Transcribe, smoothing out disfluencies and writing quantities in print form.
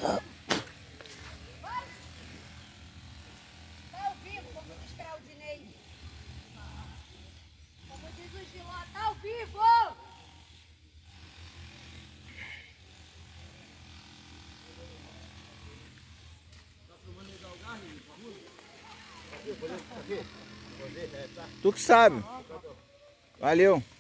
Tá ao vivo, como diz Claudinei. Como diz o Giló, tá ao vivo! Tu que sabe. Valeu.